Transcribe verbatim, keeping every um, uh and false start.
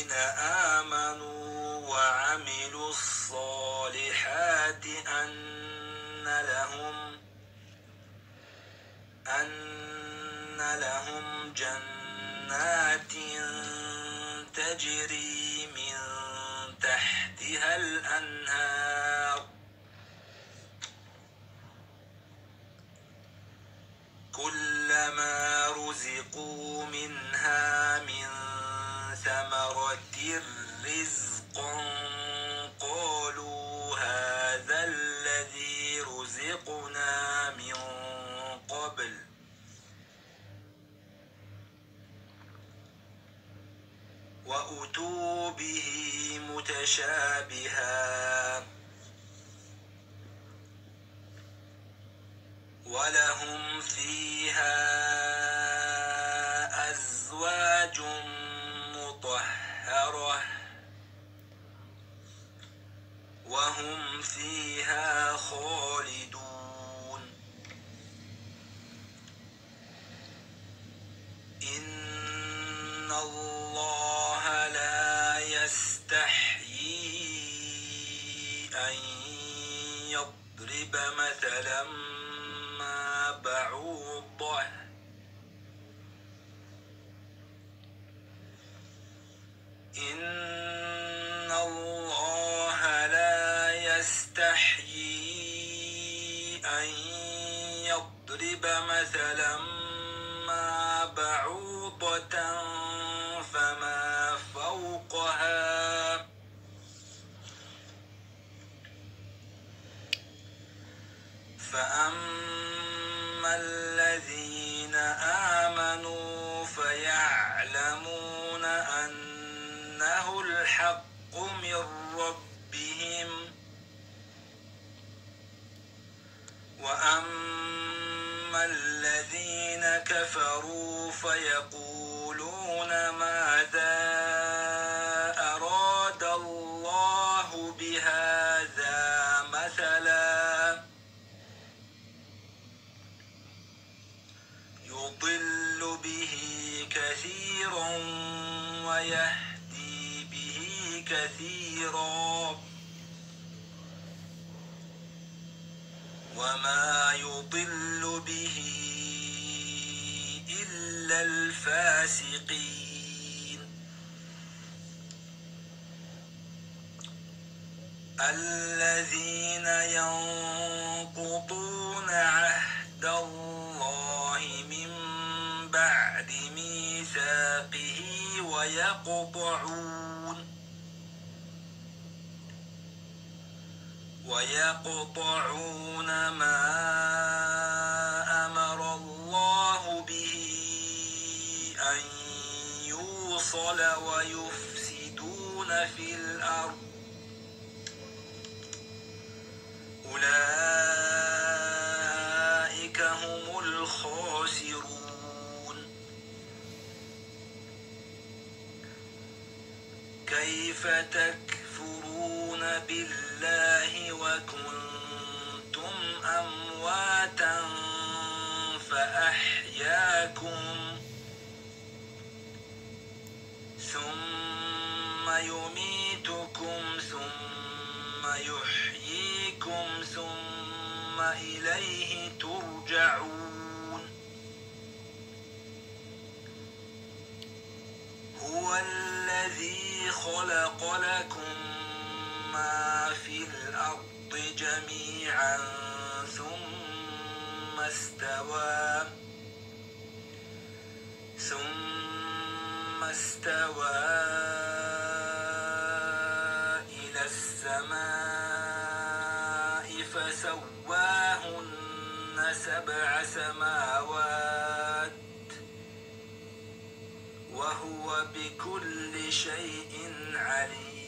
الذين آمنوا وعملوا الصالحات أن لهم أن لهم جنات تجري من تحتها الأنهار كلما رزقوا منها من ثمرة رزقا قالوا هذا الذي رزقنا من قبل وأتوا به متشابها ولهم فيها أزواج مطهرة وهم فيها خالدون إن الله لا يستحيي أن يضرب مثلا ما بعوضة إن الله لا يستحيي أن يضرب مثلا ما بعوضة فما فوقها فأما الذين آمنوا فيعلمون أنه الحق من ربهم وأما الذين كفروا فيقولون ماذا أراد الله بهذا مثلا يضل به كثيرا ويهدي به كثيرا وما يضل به إلا الفاسقين الذين ينقضون عهد الله من بعد ميثاقه ويقطعون ويقطعون ما أمر الله به أن يوصل ويفسدون في الأرض أولئك هم الخاسرون كيف تكفرون بالله وكنتم أمواتا فأحياكم ثم يميتكم ثم يحييكم ثم إليه ترجعون هو الذي خلق لكم ما في الأرض جميعا ثم استوى ثم استوى إلى السماء فسواهن سبع سماوات وهو بكل شيء عليم